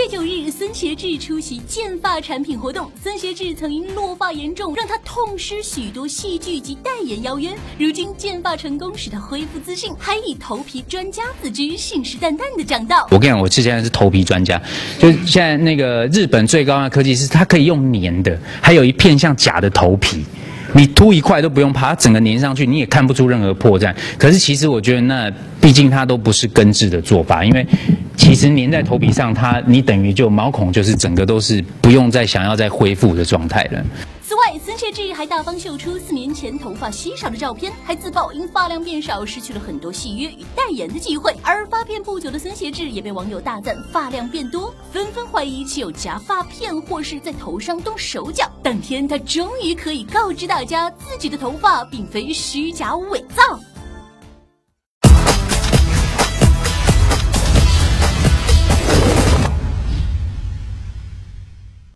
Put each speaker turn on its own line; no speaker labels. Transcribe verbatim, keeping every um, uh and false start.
月九日，孙协志出席健发产品活动。孙协志曾因落发严重，让他痛失许多戏剧及代言邀约。如今健发成功，使他恢复自信，还以头皮专家自居，信誓旦旦的讲道：“
我跟你讲，我现在是头皮专家，就是现在那个日本最高的科技是它可以用粘的，还有一片像假的头皮。”你涂一块都不用怕，它整个粘上去，你也看不出任何破绽。可是其实我觉得那毕竟它都不是根治的做法，因为其实粘在头皮上，它你等于就毛孔就是整个都是不用再想要再恢复的状态了。
此外，孙协志还大方秀出四年前头发稀少的照片，还自曝因发量变少，失去了很多戏约与代言的机会。而发片不久的孙协志也被网友大赞发量变多，纷纷怀疑其有夹发片或是在头上动手脚。当天，他终于可以告知大家，自己的头发并非虚假伪造。